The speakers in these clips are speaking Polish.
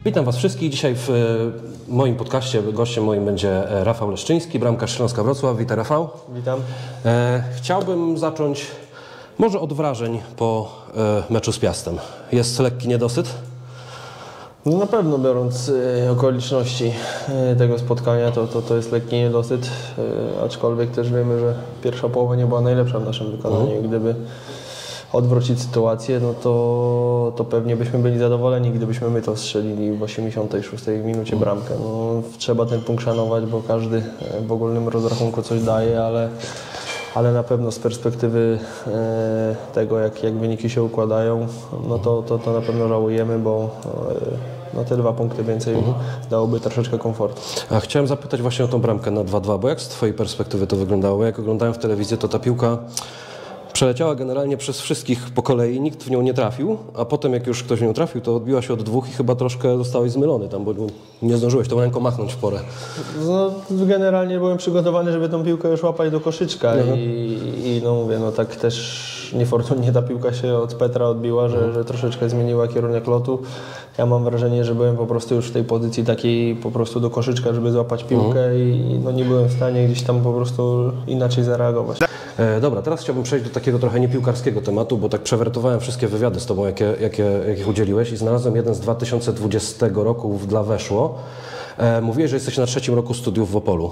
Witam Was wszystkich. Dzisiaj w moim podcaście gościem moim będzie Rafał Leszczyński, bramkarz Śląska Wrocław. Witaj, Rafał. Witam. Chciałbym zacząć może od wrażeń po meczu z Piastem. Jest lekki niedosyt? No na pewno, biorąc okoliczności tego spotkania, to jest lekki niedosyt, aczkolwiek też wiemy, że pierwsza połowa nie była najlepsza w naszym wykonaniu. Gdyby odwrócić sytuację, no to pewnie byśmy byli zadowoleni, gdybyśmy my to strzelili w 86 minucie bramkę. No, trzeba ten punkt szanować, bo każdy w ogólnym rozrachunku coś daje, ale na pewno z perspektywy tego, jak wyniki się układają, no to na pewno żałujemy, bo no te 2 punkty więcej dałoby troszeczkę komfortu. A chciałem zapytać właśnie o tą bramkę na 2-2, bo jak z Twojej perspektywy to wyglądało? Bo jak oglądałem w telewizji, to ta piłka przeleciała generalnie przez wszystkich po kolei, nikt w nią nie trafił, a potem jak już ktoś w nią trafił, to odbiła się od 2 i chyba troszkę zostałeś zmylony tam, bo nie zdążyłeś tą ręką machnąć w porę. No, generalnie byłem przygotowany, żeby tą piłkę już łapać do koszyczka i no mówię, no tak też niefortunnie ta piłka się od Petra odbiła, że troszeczkę zmieniła kierunek lotu. Ja mam wrażenie, że byłem po prostu już w tej pozycji takiej po prostu do koszyczka, żeby złapać piłkę i no nie byłem w stanie gdzieś tam po prostu inaczej zareagować. Dobra, teraz chciałbym przejść do takiego trochę niepiłkarskiego tematu, bo tak przewertowałem wszystkie wywiady z Tobą, jakich udzieliłeś i znalazłem jeden z 2020 roku dla Weszło. Mówiłeś, że jesteś na 3. roku studiów w Opolu.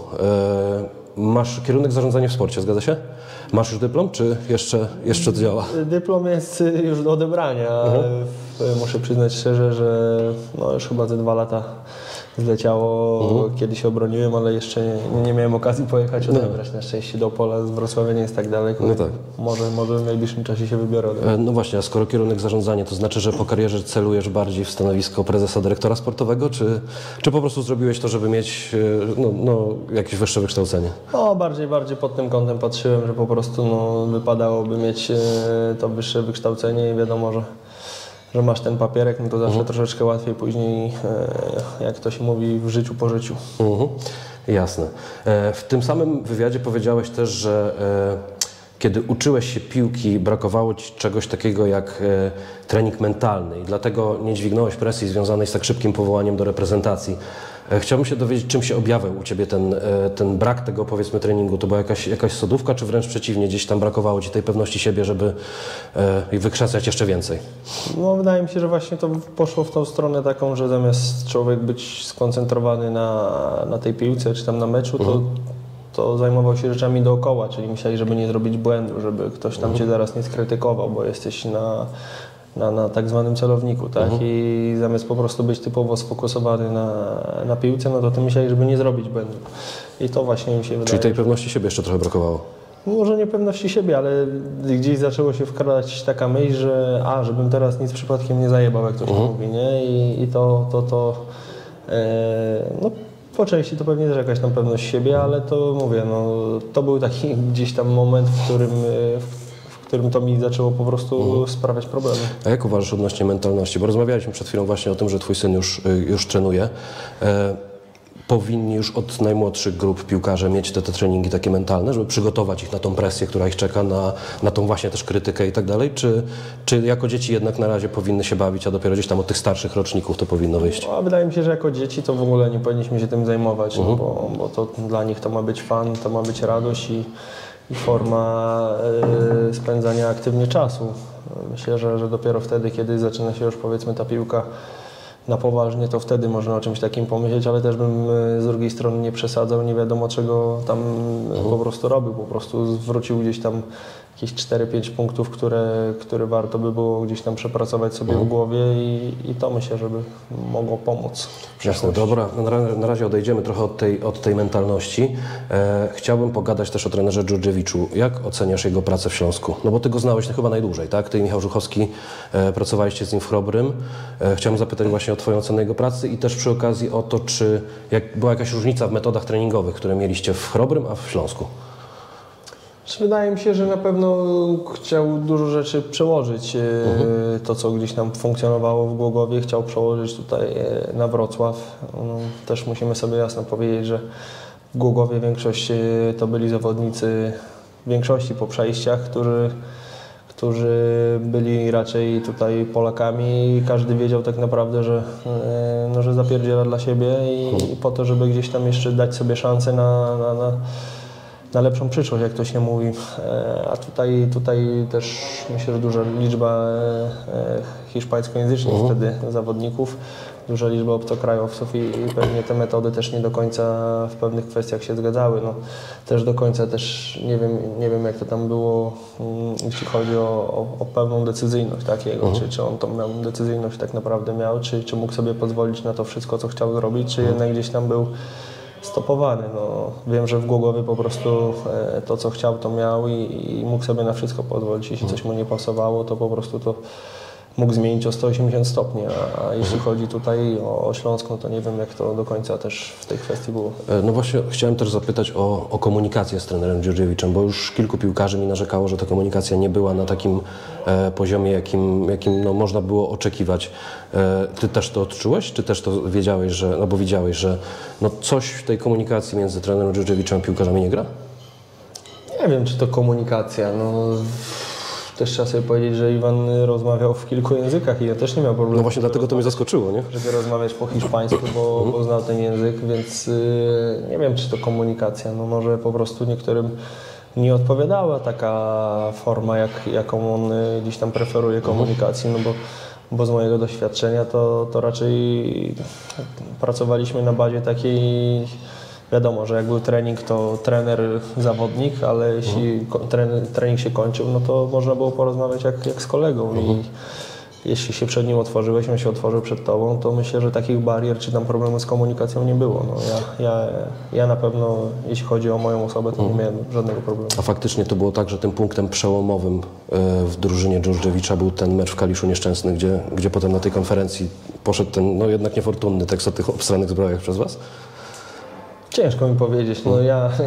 Masz kierunek zarządzania w sporcie, zgadza się? Masz już dyplom, czy jeszcze działa? Dyplom jest już do odebrania, ale muszę przyznać szczerze, że no już chyba ze 2 lata zleciało, kiedy się obroniłem, ale jeszcze nie miałem okazji pojechać odebrać. Na szczęście do Opola z Wrocławia nie jest tak daleko. No tak. Może w najbliższym czasie się wybiorę odebrać. No właśnie, a skoro kierunek zarządzania, to znaczy, że po karierze celujesz bardziej w stanowisko prezesa, dyrektora sportowego, czy po prostu zrobiłeś to, żeby mieć jakieś wyższe wykształcenie? No, bardziej pod tym kątem patrzyłem, że po prostu wypadałoby mieć to wyższe wykształcenie i wiadomo, że masz ten papierek, no to zawsze troszeczkę łatwiej później, jak to się mówi, w życiu po życiu. Jasne. W tym samym wywiadzie powiedziałeś też, że kiedy uczyłeś się piłki, brakowało Ci czegoś takiego jak trening mentalny i dlatego nie dźwignąłeś presji związanej z tak szybkim powołaniem do reprezentacji. Chciałbym się dowiedzieć, czym się objawiał u Ciebie ten brak tego, powiedzmy, treningu. To była jakaś sodówka, czy wręcz przeciwnie, gdzieś tam brakowało Ci tej pewności siebie, żeby wykrzesać jeszcze więcej? No, wydaje mi się, że właśnie to poszło w tą stronę taką, że zamiast człowiek być skoncentrowany na tej piłce, czy tam na meczu, to zajmował się rzeczami dookoła, czyli myśleli, żeby nie zrobić błędu, żeby ktoś tam Cię zaraz nie skrytykował, bo jesteś na tak zwanym celowniku, tak? I zamiast po prostu być typowo sfokusowany na piłce, no to myśleli, żeby nie zrobić błędu. I to właśnie mi się wydaje. Czyli tej pewności siebie jeszcze trochę brakowało? Może nie pewności siebie, ale gdzieś zaczęło się wkradać taka myśl, że żebym teraz nic przypadkiem nie zajebał, jak to się mówi, nie? I po części to pewnie też jakaś tam pewność siebie, ale to mówię, to był taki gdzieś tam moment, w którym to mi zaczęło po prostu sprawiać problemy. A jak uważasz odnośnie mentalności? Bo rozmawialiśmy przed chwilą właśnie o tym, że Twój syn już trenuje. Powinni już od najmłodszych grup piłkarze mieć te treningi takie mentalne, żeby przygotować ich na tą presję, która ich czeka, na tą właśnie też krytykę i tak dalej? Czy jako dzieci jednak na razie powinny się bawić, a dopiero gdzieś tam od tych starszych roczników to powinno wyjść? No, wydaje mi się, że jako dzieci to w ogóle nie powinniśmy się tym zajmować, bo to dla nich to ma być fan, to ma być radość i forma spędzania aktywnie czasu. Myślę, że dopiero wtedy, kiedy zaczyna się już, powiedzmy, ta piłka na poważnie, to wtedy można o czymś takim pomyśleć, ale też bym z drugiej strony nie przesadzał, nie wiadomo czego tam po prostu robił, po prostu zwrócił gdzieś tam jakieś 4-5 punktów, które warto by było gdzieś tam przepracować sobie w głowie i to myślę, żeby mogło pomóc. Jasne, dobra. Na razie odejdziemy trochę od tej mentalności. Chciałbym pogadać też o trenerze Dżurdżewiczu. Jak oceniasz jego pracę w Śląsku? No bo Ty go znałeś chyba najdłużej, tak? Ty i Michał Żuchowski pracowaliście z nim w Chrobrym. Chciałem zapytać właśnie o Twoją ocenę jego pracy i też przy okazji o to, czy była jakaś różnica w metodach treningowych, które mieliście w Chrobrym, a w Śląsku? Wydaje mi się, że na pewno chciał dużo rzeczy przełożyć. To, co gdzieś tam funkcjonowało w Głogowie, chciał przełożyć tutaj na Wrocław. Też musimy sobie jasno powiedzieć, że w Głogowie większość to byli zawodnicy, w większości po przejściach, którzy byli raczej tutaj Polakami. Każdy wiedział tak naprawdę, że zapierdziela dla siebie i po to, żeby gdzieś tam jeszcze dać sobie szansę na lepszą przyszłość, jak to się mówi. A tutaj też myślę, że duża liczba hiszpańskojęzycznych wtedy zawodników, duża liczba obcokrajowców i pewnie te metody też nie do końca w pewnych kwestiach się zgadzały. No, też do końca też nie wiem jak to tam było, jeśli chodzi o pewną decyzyjność takiego, czy on tą decyzyjność tak naprawdę miał, czy mógł sobie pozwolić na to wszystko, co chciał zrobić, czy jednak gdzieś tam był stopowany. No, wiem, że w Głogowie po prostu to, co chciał, to miał i mógł sobie na wszystko pozwolić. Jeśli coś mu nie pasowało, to po prostu to mógł zmienić o 180 stopni, a jeśli chodzi tutaj o Śląsk, no to nie wiem, jak to do końca też w tej kwestii było. No właśnie chciałem też zapytać o komunikację z trenerem Dżurdżiewiczem, bo już kilku piłkarzy mi narzekało, że ta komunikacja nie była na takim poziomie, jakim no, można było oczekiwać. Ty też to odczułeś? Czy też to wiedziałeś, bo widziałeś, że no, coś w tej komunikacji między trenerem Dżurdżiewiczem a piłkarzami nie gra? Nie wiem, czy to komunikacja. No, też trzeba sobie powiedzieć, że Iwan rozmawiał w kilku językach i ja też nie miał problemu. No właśnie dlatego to mnie zaskoczyło, nie? Żeby rozmawiać po hiszpańsku, bo znał ten język, więc nie wiem, czy to komunikacja. No może po prostu niektórym nie odpowiadała taka forma, jaką on gdzieś tam preferuje komunikacji, no bo z mojego doświadczenia to raczej pracowaliśmy na bazie takiej. Wiadomo, że jak był trening, to trener, zawodnik, ale jeśli trening się kończył, no to można było porozmawiać jak z kolegą i jeśli się przed nim otworzyłeś, on się otworzył przed tobą, to myślę, że takich barier czy tam problemu z komunikacją nie było. No, ja na pewno, jeśli chodzi o moją osobę, to nie miałem żadnego problemu. A faktycznie to było tak, że tym punktem przełomowym w drużynie Dżurdżewicza był ten mecz w Kaliszu Nieszczęsny, gdzie potem na tej konferencji poszedł ten no jednak niefortunny tekst o tych obsranych zbrojach przez was? Ciężko mi powiedzieć. No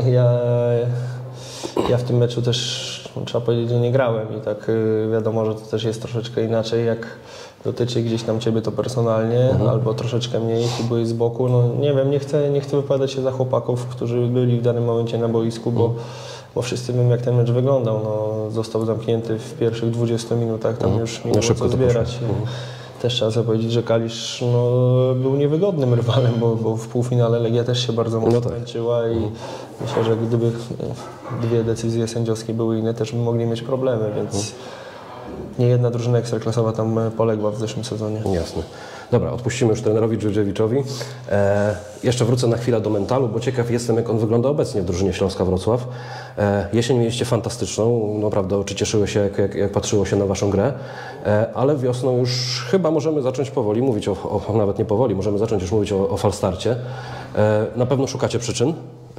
ja w tym meczu też trzeba powiedzieć, że nie grałem i tak wiadomo, że to też jest troszeczkę inaczej, jak dotyczy gdzieś tam ciebie to personalnie, albo troszeczkę mniej, jeśli byłeś z boku. No nie wiem, nie chcę wypowiadać się za chłopaków, którzy byli w danym momencie na boisku, bo wszyscy wiemy, jak ten mecz wyglądał. No, został zamknięty w pierwszych 20 minutach, tam już nie było co zbierać. Też trzeba sobie powiedzieć, że Kalisz był niewygodnym rywalem, bo w półfinale Legia też się bardzo mocno męczyła i myślę, że gdyby dwie decyzje sędziowskie były inne, też by mogli mieć problemy, więc nie jedna drużyna ekstraklasowa tam poległa w zeszłym sezonie. Jasne. Dobra, odpuścimy już trenerowi Dżurdżewiczowi. Jeszcze wrócę na chwilę do mentalu, bo ciekaw jestem, jak on wygląda obecnie w drużynie Śląska Wrocław. Jesień mieliście fantastyczną, naprawdę oczy cieszyły się, jak patrzyło się na waszą grę, ale wiosną już chyba możemy zacząć powoli mówić, nawet nie powoli, możemy zacząć już mówić o falstarcie. Na pewno szukacie przyczyn.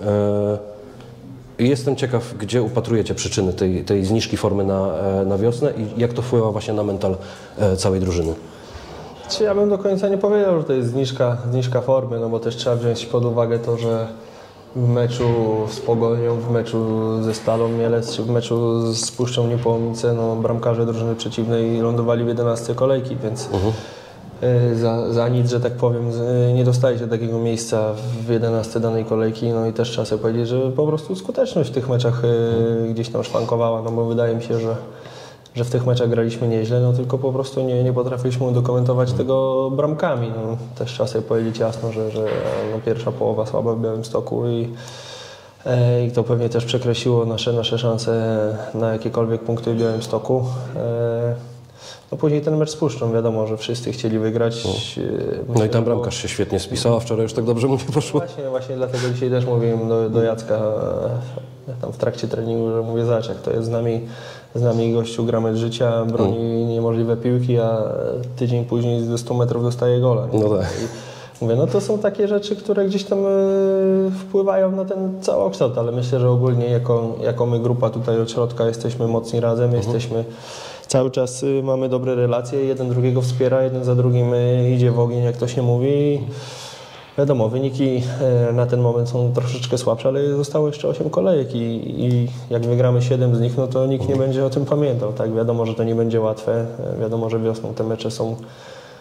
Jestem ciekaw, gdzie upatrujecie przyczyny tej zniżki formy na wiosnę i jak to wpływa właśnie na mental całej drużyny. Ja bym do końca nie powiedział, że to jest zniżka formy, no bo też trzeba wziąć pod uwagę to, że w meczu z Pogonią, w meczu ze Stalą Mielec, czy w meczu z Puszczą Niepołomice, no bramkarze drużyny przeciwnej lądowali w 11 kolejki, więc za nic, że tak powiem, nie dostajecie takiego miejsca w 11 danej kolejki, no i też trzeba sobie powiedzieć, że po prostu skuteczność w tych meczach gdzieś tam szwankowała, no bo wydaje mi się, że w tych meczach graliśmy nieźle, no tylko po prostu nie potrafiliśmy udokumentować tego bramkami. No, też trzeba sobie powiedzieć jasno, że no, pierwsza połowa słaba w Białymstoku i to pewnie też przekreśliło nasze szanse na jakiekolwiek punkty w Białymstoku. No później ten mecz z Puszczą, wiadomo, że wszyscy chcieli wygrać. No i tam bramkarz się świetnie spisał, a wczoraj już tak dobrze mu nie poszło. Właśnie dlatego dzisiaj też mówiłem do Jacka tam w trakcie treningu, że mówię, zobacz, jak to jest z nami gościu gra mecz życia, broni niemożliwe piłki, a tydzień później ze 100 metrów dostaje gola. No tak. I mówię, no to są takie rzeczy, które gdzieś tam wpływają na ten całokształt, ale myślę, że ogólnie jako my grupa tutaj od środka jesteśmy mocni razem, cały czas mamy dobre relacje, jeden drugiego wspiera, jeden za drugim idzie w ogień, jak to się mówi. Wiadomo, wyniki na ten moment są troszeczkę słabsze, ale zostało jeszcze 8 kolejek i jak wygramy 7 z nich, no to nikt nie będzie o tym pamiętał. Tak? Wiadomo, że to nie będzie łatwe, wiadomo, że wiosną te mecze są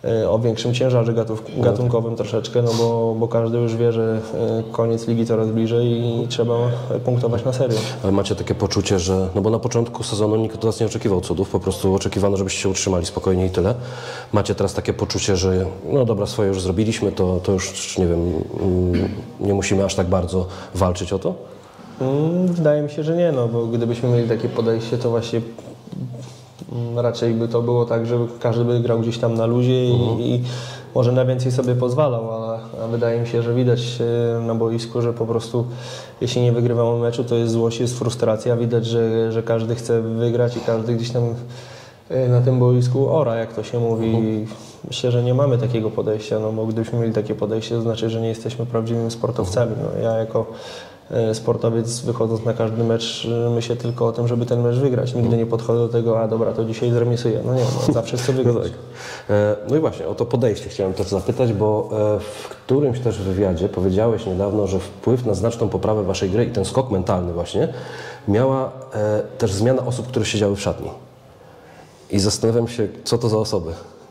o większym ciężarze gatunkowym troszeczkę, no bo każdy już wie, że koniec ligi coraz bliżej i trzeba punktować na serio. Ale macie takie poczucie, że, no bo na początku sezonu nikt od was nie oczekiwał cudów, po prostu oczekiwano, żebyście się utrzymali spokojnie i tyle. Macie teraz takie poczucie, że no dobra, swoje już zrobiliśmy, to już nie wiem, nie musimy aż tak bardzo walczyć o to? Wydaje mi się, że nie, no bo gdybyśmy mieli takie podejście, to właśnie raczej by to było tak, że każdy by grał gdzieś tam na luzie i może na więcej sobie pozwalał, a wydaje mi się, że widać na boisku, że po prostu jeśli nie wygrywamy meczu, to jest złość, jest frustracja, widać, że każdy chce wygrać i każdy gdzieś tam na tym boisku ora, jak to się mówi. Myślę, że nie mamy takiego podejścia, no bo gdybyśmy mieli takie podejście, to znaczy, że nie jesteśmy prawdziwymi sportowcami. No, ja jako sportowiec wychodząc na każdy mecz myślę tylko o tym, żeby ten mecz wygrać. Nigdy nie podchodzę do tego, a dobra, to dzisiaj zremisuję. No nie, no, zawsze chcę wygrać. No, tak. No i właśnie o to podejście chciałem też zapytać, bo w którymś też wywiadzie powiedziałeś niedawno, że wpływ na znaczną poprawę waszej gry i ten skok mentalny właśnie miała też zmiana osób, które siedziały w szatni. I zastanawiam się, co to za osoby.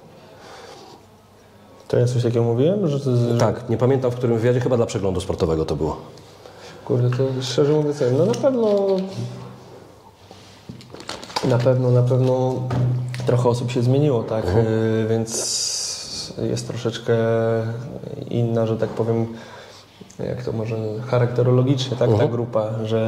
To ja coś takiego mówiłem? Że... Tak, nie pamiętam w którym wywiadzie, chyba dla Przeglądu Sportowego to było. Kurde, to szczerze mówiąc, no na pewno trochę osób się zmieniło, tak, więc jest troszeczkę inna, że tak powiem, jak to może charakterologicznie, tak, ta grupa,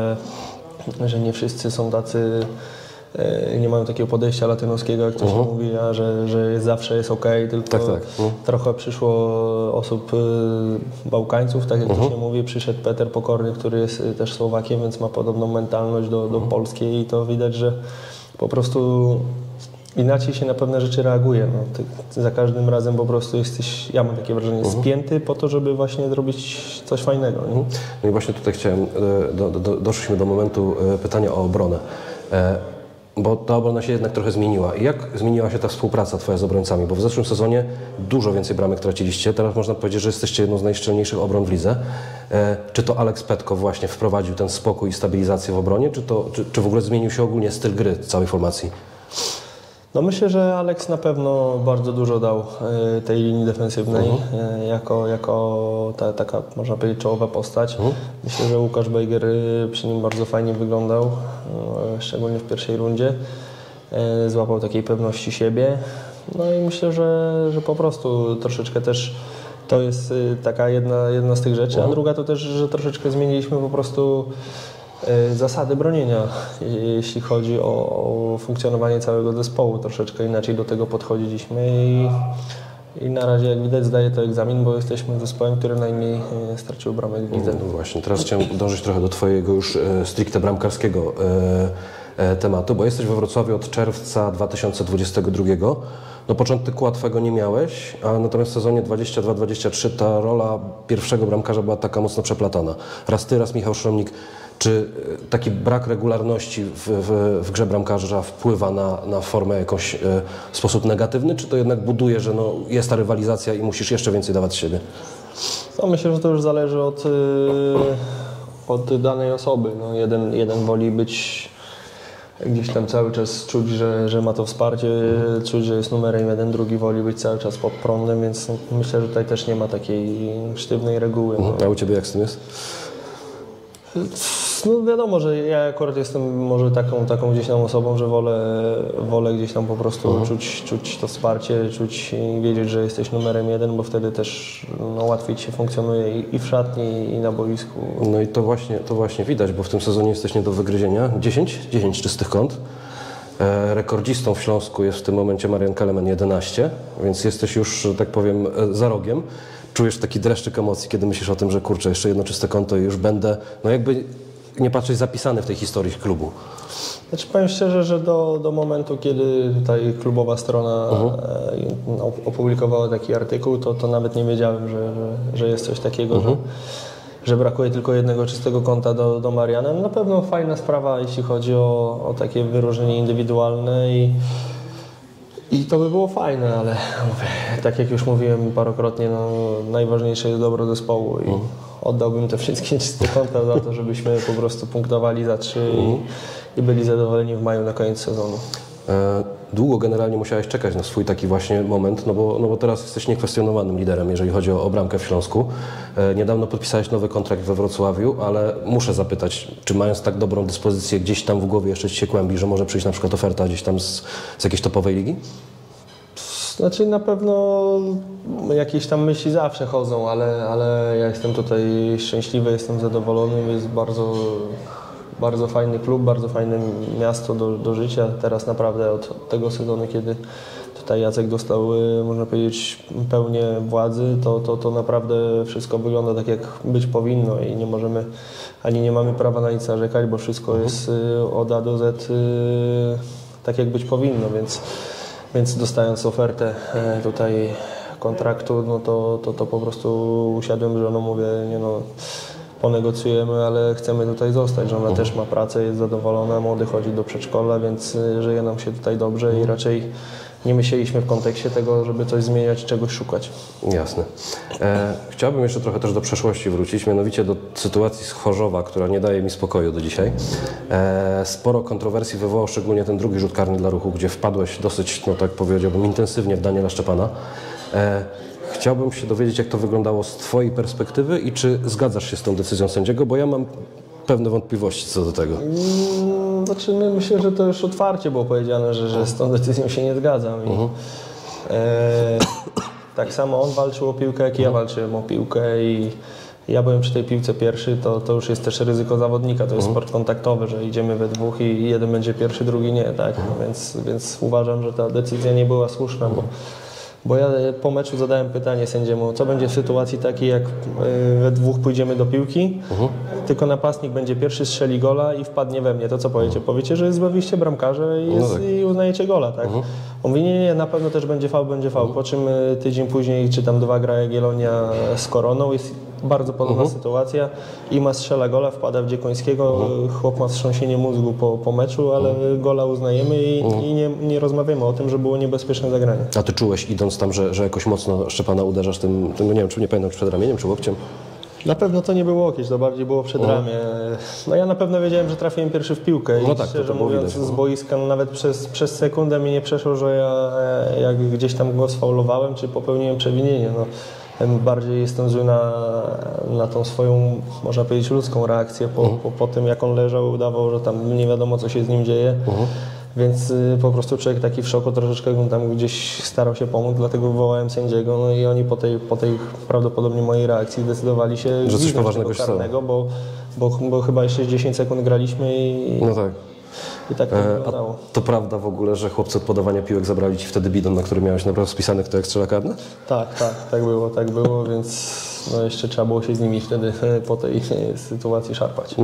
że nie wszyscy są tacy, nie mają takiego podejścia latynoskiego, jak to się mówi, a że zawsze jest ok, tylko trochę przyszło osób Bałkańców, tak jak to się mówi, przyszedł Peter Pokorny, który jest też Słowakiem, więc ma podobną mentalność do polskiej i to widać, że po prostu inaczej się na pewne rzeczy reaguje. No, ty za każdym razem po prostu jesteś, ja mam takie wrażenie, spięty po to, żeby właśnie zrobić coś fajnego. Nie? No i właśnie tutaj chciałem, doszliśmy do momentu pytania o obronę. Bo ta obrona się jednak trochę zmieniła. I jak zmieniła się ta współpraca twoja z obrońcami? Bo w zeszłym sezonie dużo więcej bramek traciliście. Teraz można powiedzieć, że jesteście jedną z najszczelniejszych obron w lidze. Czy to Alex Petko właśnie wprowadził ten spokój i stabilizację w obronie, czy w ogóle zmienił się ogólnie styl gry całej formacji? No myślę, że Alex na pewno bardzo dużo dał tej linii defensywnej jako taka, można powiedzieć, czołowa postać. Myślę, że Łukasz Bejger przy nim bardzo fajnie wyglądał, szczególnie w pierwszej rundzie. Złapał takiej pewności siebie. No i myślę, że po prostu troszeczkę też to jest taka jedna z tych rzeczy, a druga to też, że troszeczkę zmieniliśmy po prostu zasady bronienia, jeśli chodzi o funkcjonowanie całego zespołu. Troszeczkę inaczej do tego podchodziliśmy i na razie, jak widać, zdaje to egzamin, bo jesteśmy zespołem, który najmniej stracił bramek w lidze. No właśnie, teraz chciałem dążyć trochę do twojego już stricte bramkarskiego tematu, bo jesteś we Wrocławiu od czerwca 2022. No początku łatwego nie miałeś, a natomiast w sezonie 22-23 ta rola pierwszego bramkarza była taka mocno przeplatana. Raz ty, raz Michał Szromnik. Czy taki brak regularności w grze bramkarza wpływa na formę jakoś w sposób negatywny, czy to jednak buduje, że no, jest ta rywalizacja i musisz jeszcze więcej dawać z siebie? No, myślę, że to już zależy od danej osoby. No, jeden woli być gdzieś tam cały czas, czuć, że ma to wsparcie, czuć, że jest numerem jeden, drugi woli być cały czas pod prądem, więc no, myślę, że tutaj też nie ma takiej sztywnej reguły. No. A u ciebie jak z tym jest? No wiadomo, że ja akurat jestem może taką gdzieś tam osobą, że wolę gdzieś tam po prostu czuć to wsparcie, czuć i wiedzieć, że jesteś numerem jeden, bo wtedy też no, łatwiej ci się funkcjonuje i w szatni, i na boisku. No i to właśnie widać, bo w tym sezonie jesteś nie do wygryzienia. 10 czystych kąt. Rekordzistą w Śląsku jest w tym momencie Marian Kelemen 11, więc jesteś już, że tak powiem, za rogiem. Czujesz taki dreszczyk emocji, kiedy myślisz o tym, że kurczę, jeszcze jedno czyste konto i już będę, no jakby nie patrzeć, zapisany w tej historii klubu. Znaczy powiem szczerze, że do momentu, kiedy tutaj klubowa strona opublikowała taki artykuł, to nawet nie wiedziałem, że jest coś takiego, że brakuje tylko jednego czystego konta do Mariana. Na pewno fajna sprawa, jeśli chodzi o takie wyróżnienie indywidualne i to by było fajne, ale mówię, tak jak już mówiłem parokrotnie, no, najważniejsze jest dobro zespołu i oddałbym te wszystkie czyste konta za to, żebyśmy po prostu punktowali za 3 i byli zadowoleni w maju na koniec sezonu. długo generalnie musiałeś czekać na swój taki właśnie moment, no bo teraz jesteś niekwestionowanym liderem, jeżeli chodzi o bramkę w Śląsku. Niedawno podpisałeś nowy kontrakt we Wrocławiu, ale muszę zapytać, czy mając tak dobrą dyspozycję, gdzieś tam w głowie jeszcze ci się kłębi, że może przyjść na przykład oferta gdzieś tam z jakiejś topowej ligi? Znaczy na pewno jakieś tam myśli zawsze chodzą, ale ja jestem tutaj szczęśliwy, jestem zadowolony, jest bardzo fajny klub, bardzo fajne miasto do życia. Teraz naprawdę od tego sezonu, kiedy tutaj Jacek dostał, można powiedzieć, pełnię władzy, to naprawdę wszystko wygląda tak, jak być powinno i nie możemy, ani nie mamy prawa na nic narzekać, bo wszystko jest od A do Z tak, jak być powinno, więc dostając ofertę tutaj kontraktu, no to po prostu usiadłem z żoną, mówię, nie no, ponegocjujemy, ale chcemy tutaj zostać. Żona też ma pracę, jest zadowolona, młody chodzi do przedszkola, więc żyje nam się tutaj dobrze i raczej nie myśleliśmy w kontekście tego, żeby coś zmieniać, czegoś szukać. Jasne. Chciałbym jeszcze trochę też do przeszłości wrócić, mianowicie do sytuacji z Chorzowa, która nie daje mi spokoju do dzisiaj. Sporo kontrowersji wywołał szczególnie ten drugi rzut karny dla Ruchu, gdzie wpadłeś dosyć, no tak powiedziałbym, intensywnie w Daniela Szczepana. Chciałbym się dowiedzieć, jak to wyglądało z twojej perspektywy i czy zgadzasz się z tą decyzją sędziego, bo ja mam pewne wątpliwości co do tego. Znaczy, myślę, że to już otwarcie było powiedziane, że z tą decyzją się nie zgadzam. Tak samo on walczył o piłkę, jak i ja walczyłem o piłkę i ja byłem przy tej piłce pierwszy, to już jest też ryzyko zawodnika, to jest sport kontaktowy, że idziemy we dwóch i jeden będzie pierwszy, drugi nie, tak? Więc uważam, że ta decyzja nie była słuszna, bo ja po meczu zadałem pytanie sędziemu, co będzie w sytuacji takiej, jak we dwóch pójdziemy do piłki, tylko napastnik będzie pierwszy, strzeli gola i wpadnie we mnie. To co powiecie? Powiecie, że jest wyjście bramkarza i uznajecie gola, tak? On mówi, nie, na pewno też będzie faul, po czym tydzień później, czy tam 2 gra Jagiellonia z Koroną, jest bardzo podobna sytuacja. Ima strzela gola, wpada w Dziekońskiego, chłop ma wstrząsienie mózgu po meczu, ale gola uznajemy i nie rozmawiamy o tym, że było niebezpieczne zagranie. A ty czułeś, idąc tam, że jakoś mocno Szczepana uderzasz tym, nie wiem, czy nie pamiętam, czy przed ramieniem, czy łokciem? Na pewno to nie było łokieć, to bardziej było przed ramię. No ja na pewno wiedziałem, że trafiłem pierwszy w piłkę i tak, szczerze to mówiąc widać, z boiska nawet przez sekundę mi nie przeszło, że ja jak gdzieś tam go sfaulowałem, czy popełniłem przewinienie. No, bardziej jestem zły na tą swoją, można powiedzieć, ludzką reakcję po tym, jak on leżał, udawał, że tam nie wiadomo, co się z nim dzieje. Więc po prostu człowiek taki w szoku, troszeczkę tam gdzieś starał się pomóc, dlatego wywołałem sędziego, no i oni po tej prawdopodobnie mojej reakcji zdecydowali się, że coś poważnego się karnego, bo chyba jeszcze 10 sekund graliśmy i... No tak. I tak to wyglądało. To prawda w ogóle, że chłopcy od podawania piłek zabrali ci wtedy bidon, na który miałeś naprawdę spisany, kto jak strzela karne? Tak było, więc no jeszcze trzeba było się z nimi wtedy po tej sytuacji szarpać.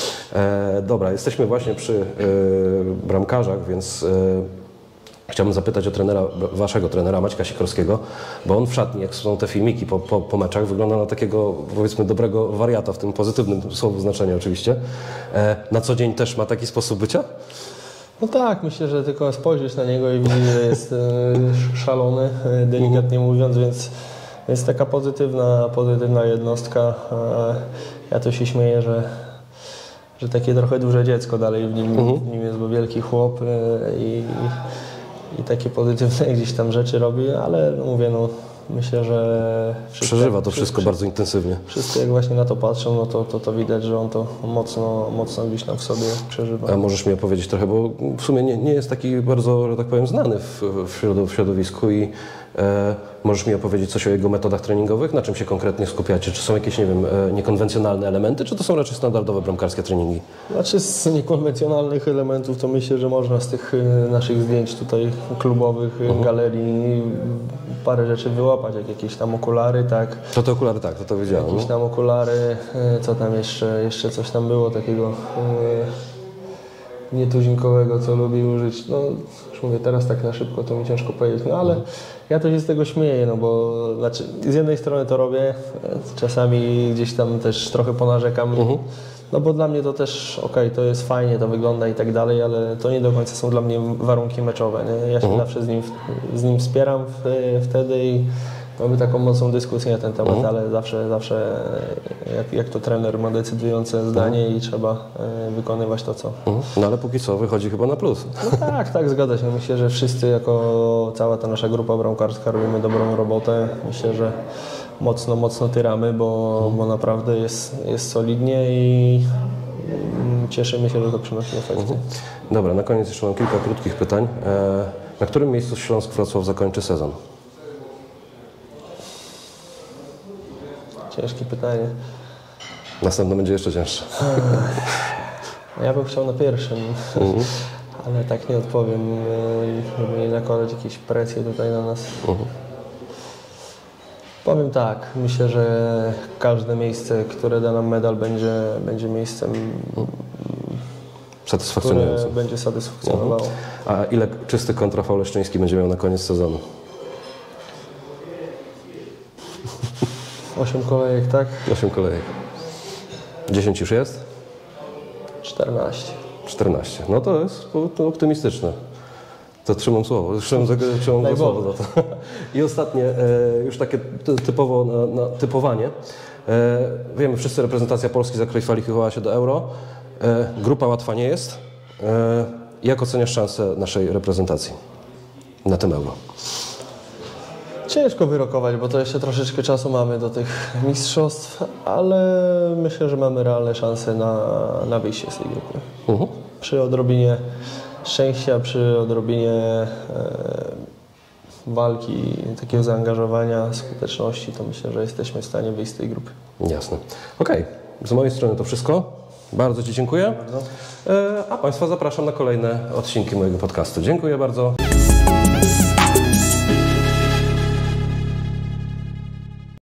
Dobra, jesteśmy właśnie przy bramkarzach, więc chciałbym zapytać o waszego trenera Maćka Sikorskiego, bo on w szatni, jak są te filmiki po meczach, wygląda na takiego, powiedzmy, dobrego wariata, w tym pozytywnym słowu znaczeniu oczywiście. Na co dzień też ma taki sposób bycia? No tak, myślę, że tylko spojrzysz na niego i widzisz, że jest szalony, delikatnie mówiąc, więc taka pozytywna jednostka. Ja to się śmieję, że takie trochę duże dziecko dalej w nim jest, bo wielki chłop i takie pozytywne gdzieś tam rzeczy robi, ale no mówię, no myślę, że... Przeżywa to wszystko bardzo intensywnie. Wszyscy jak właśnie na to patrzą, no to widać, że on to mocno gdzieś tam w sobie przeżywa. A możesz mi opowiedzieć trochę, bo w sumie nie jest taki bardzo, że tak powiem, znany w środowisku i możesz mi opowiedzieć coś o jego metodach treningowych? Na czym się konkretnie skupiacie? Czy są jakieś, nie wiem, niekonwencjonalne elementy, czy to są raczej standardowe bramkarskie treningi? Znaczy z niekonwencjonalnych elementów to myślę, że można z tych naszych zdjęć tutaj klubowych, galerii parę rzeczy wyłapać, jak jakieś tam okulary, tak. To te okulary, tak, to wiedziałem. Jakieś tam okulary, co tam jeszcze coś tam było takiego nietuzinkowego, co lubi użyć. No już mówię, teraz tak na szybko to mi ciężko powiedzieć, no ale ja to się z tego śmieję, no bo znaczy, z jednej strony to robię, czasami gdzieś tam też trochę ponarzekam, no bo dla mnie to też okej, to jest fajnie, to wygląda i tak dalej, ale to nie do końca są dla mnie warunki meczowe, nie? Ja się zawsze z nim wspieram wtedy i mamy taką mocną dyskusję na ten temat, ale zawsze jak to trener ma decydujące zdanie i trzeba wykonywać to, co. No ale póki co wychodzi chyba na plus. No tak, zgadza się. Myślę, że wszyscy jako cała ta nasza grupa bramkarska robimy dobrą robotę. Myślę, że mocno tyramy, bo naprawdę jest solidnie i cieszymy się, że to przynosi efekty. Dobra, na koniec jeszcze mam kilka krótkich pytań. Na którym miejscu Śląsk Wrocław zakończy sezon? Ciężkie pytanie. Następne będzie jeszcze cięższe. Ja bym chciał na pierwszym, ale tak nie odpowiem, żeby nie nakładać jakiejś presji tutaj na nas. Powiem tak, myślę, że każde miejsce, które da nam medal, będzie miejscem, które Satysfakcjonujące. będzie satysfakcjonowało. A ile czystych kontrafał Leszczyński będzie miał na koniec sezonu? 8 kolejek, tak? 8 kolejek. 10 już jest? 14. 14. No to jest optymistyczne. To trzymam słowo. Trzymam Daj słowo Boże. za to. I ostatnie, już takie typowo na typowanie. Wiemy wszyscy, reprezentacja Polski zakwalifikowała się do Euro. Grupa łatwa nie jest. Jak oceniasz szanse naszej reprezentacji na tym Euro? Ciężko wyrokować, bo to jeszcze troszeczkę czasu mamy do tych mistrzostw, ale myślę, że mamy realne szanse na wyjście z tej grupy. Przy odrobinie szczęścia, przy odrobinie walki, takiego zaangażowania, skuteczności, to myślę, że jesteśmy w stanie wyjść z tej grupy. Jasne. Okej. Z mojej strony to wszystko. Bardzo Ci dziękuję. A Państwa zapraszam na kolejne odcinki mojego podcastu. Dziękuję bardzo.